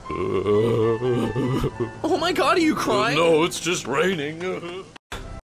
Oh my god, are you crying? No, it's just raining.